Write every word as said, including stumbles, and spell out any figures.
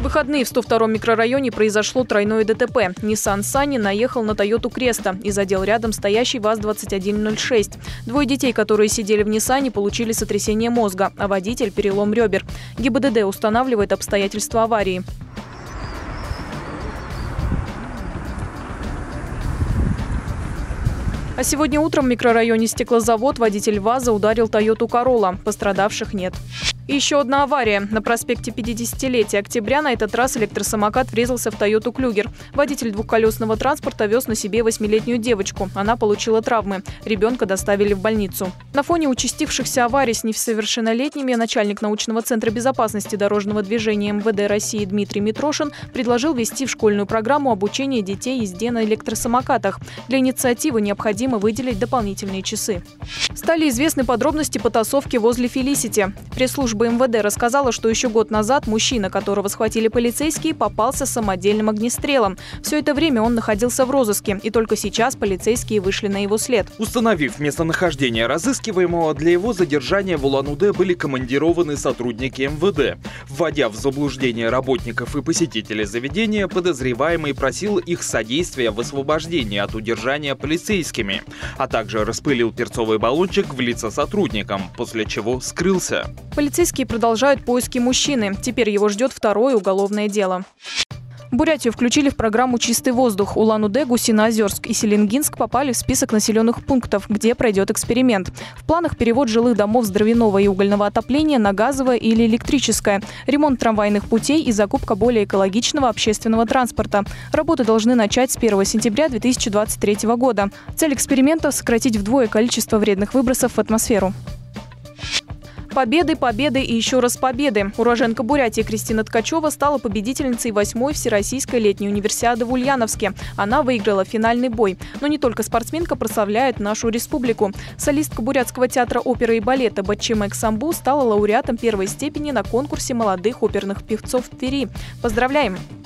выходные в сто втором микрорайоне произошло тройное ДТП. Nissan Sunny наехал на Toyota Cresta и задел рядом стоящий ВАЗ двадцать один ноль шесть. Двое детей, которые сидели в Ниссане, получили сотрясение мозга, а водитель – перелом ребер. ГИБДД устанавливает обстоятельства аварии. А сегодня утром в микрорайоне Стеклозавод водитель ВАЗа ударил Toyota Corolla. Пострадавших нет. И еще одна авария. На проспекте пятидесятилетия октября на этот раз электросамокат врезался в Toyota Клюгер. Водитель двухколесного транспорта вез на себе восьмилетнюю девочку. Она получила травмы. Ребенка доставили в больницу. На фоне участившихся аварий с несовершеннолетними начальник научного центра безопасности дорожного движения МВД России Дмитрий Митрошин предложил ввести в школьную программу обучения детей езде на электросамокатах. Для инициативы необходимо выделить дополнительные часы. Стали известны подробности потасовки возле Фелисити. Пресс-служба МВД рассказала, что еще год назад мужчина, которого схватили полицейские, попался самодельным огнестрелом. Все это время он находился в розыске, и только сейчас полицейские вышли на его след. Установив местонахождение разыскиваемого, для его задержания в Улан-Удэ были командированы сотрудники МВД. Вводя в заблуждение работников и посетителей заведения, подозреваемый просил их содействия в освобождении от удержания полицейскими, а также распылил перцовый баллончик в лица сотрудникам, после чего скрылся. Полицейские продолжают поиски мужчины. Теперь его ждет второе уголовное дело. Бурятию включили в программу «Чистый воздух». Улан-Удэ, Гусиноозерск и Селенгинск попали в список населенных пунктов, где пройдет эксперимент. В планах перевод жилых домов с дровяного и угольного отопления на газовое или электрическое, ремонт трамвайных путей и закупка более экологичного общественного транспорта. Работы должны начать с первого сентября две тысячи двадцать третьего года. Цель эксперимента – сократить вдвое количество вредных выбросов в атмосферу. Победы, победы и еще раз победы. Уроженка Бурятии Кристина Ткачева стала победительницей восьмой Всероссийской летней универсиады в Ульяновске. Она выиграла финальный бой. Но не только спортсменка прославляет нашу республику. Солистка Бурятского театра оперы и балета Батчимек Самбу стала лауреатом первой степени на конкурсе молодых оперных певцов в Твери. Поздравляем!